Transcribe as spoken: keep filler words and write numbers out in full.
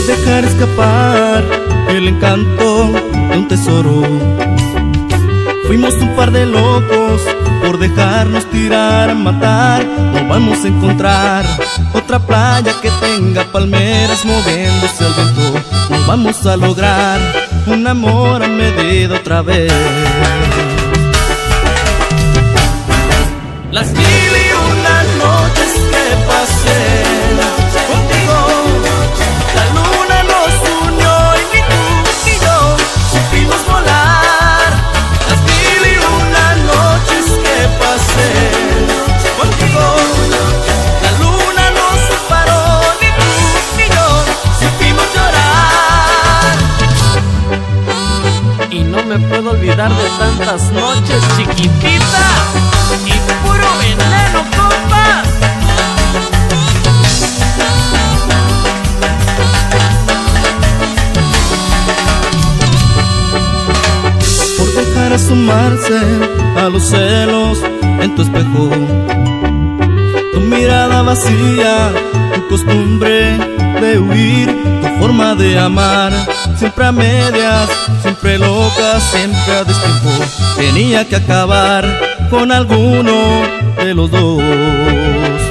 dejar escapar el encanto de un tesoro. Fuimos un par de locos por dejarnos tirar a matar. No vamos a encontrar otra playa que tenga palmeras moviéndose al viento. No vamos a lograr un amor a medida otra vez. Las mil y una noches que pasé contigo, la luna nos unió y ni tú ni yo supimos volar. Las mil y una noches que pasé contigo, la luna nos separó, ni tú ni yo supimos llorar. Y no me puedo olvidar de tantas noches, chiquitita, y puro veneno, compa. Por dejar asomarse a los celos en tu espejo, tu mirada vacía, tu costumbre de huir, tu forma de amar, siempre a medias, siempre loca, siempre a destiempo. Tenía que acabar con alguno de los dos.